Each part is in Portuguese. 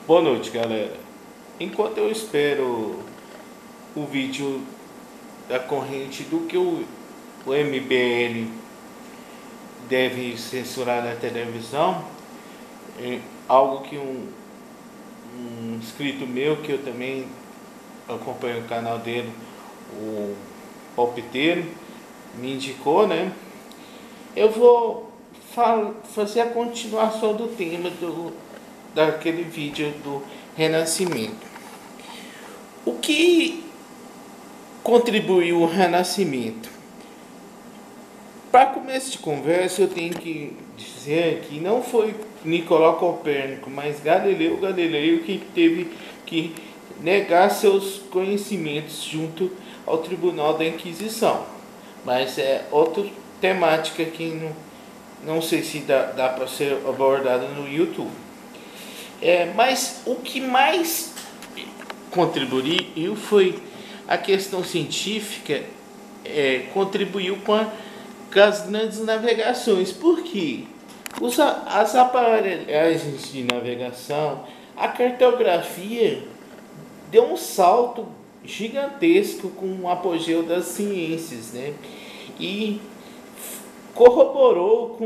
Boa noite, galera. Enquanto eu espero o vídeo da corrente do que o MBL deve censurar na televisão, algo que um inscrito meu, que eu também acompanho o canal dele, o Palpiteiro, me indicou, né? Eu vou fazer a continuação do tema daquele vídeo do Renascimento. O que contribuiu o Renascimento? Para começo de conversa, eu tenho que dizer que não foi Nicolau Copérnico, mas Galileu Galilei que teve que negar seus conhecimentos junto ao Tribunal da Inquisição. Mas é outra temática que não sei se dá para ser abordada no YouTube. Mas o que mais contribuiu foi a questão científica, contribuiu com as grandes navegações. Por quê? As aparelhagens de navegação, a cartografia deu um salto gigantesco com o apogeu das ciências, né? E corroborou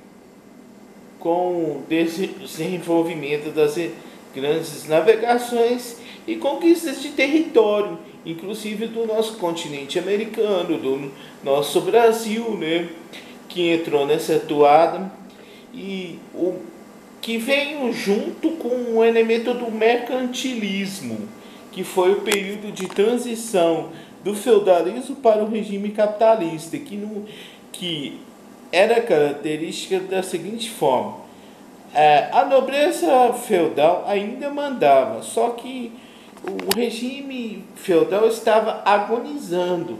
com o desenvolvimento das grandes navegações e conquistas de território, inclusive do nosso continente americano, do nosso Brasil, né, que entrou nessa toada, e o que veio junto com o elemento do mercantilismo, que foi o período de transição do feudalismo para o regime capitalista, que era característica da seguinte forma: a nobreza feudal ainda mandava, só que o regime feudal estava agonizando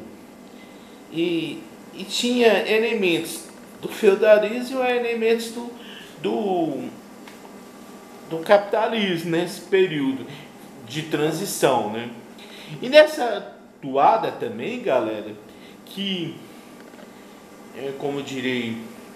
e tinha elementos do feudalismo e elementos do capitalismo nesse período de transição, né? E nessa toada também, galera, que como direi,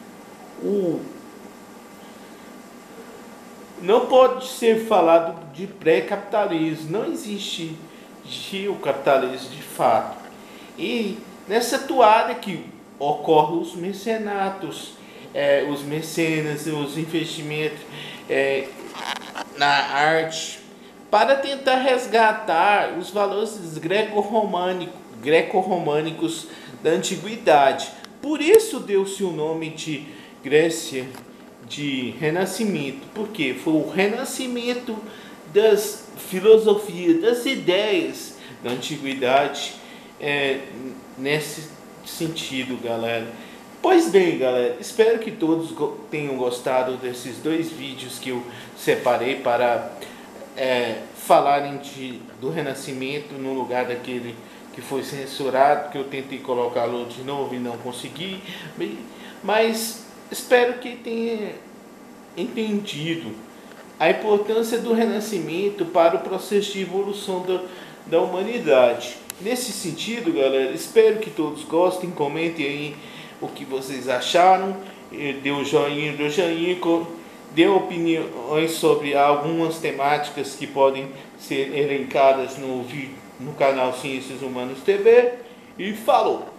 não pode ser falado de pré-capitalismo, não existe o capitalismo de fato. E nessa toada que ocorrem os mecenatos, os mecenas, os investimentos na arte, para tentar resgatar os valores greco-românicos da antiguidade. Por isso deu-se o nome de Grécia de Renascimento, porque foi o renascimento das filosofias, das ideias da antiguidade, nesse sentido, galera. Pois bem, galera, espero que todos tenham gostado desses dois vídeos que eu separei para falarem do Renascimento no lugar daquele que foi censurado, que eu tentei colocá-lo de novo e não consegui, mas espero que tenha entendido a importância do Renascimento para o processo de evolução da humanidade. Nesse sentido, galera, espero que todos gostem, comentem aí o que vocês acharam, dê um joinha, dê opiniões sobre algumas temáticas que podem ser elencadas no canal Ciências Humanas TV, e falou!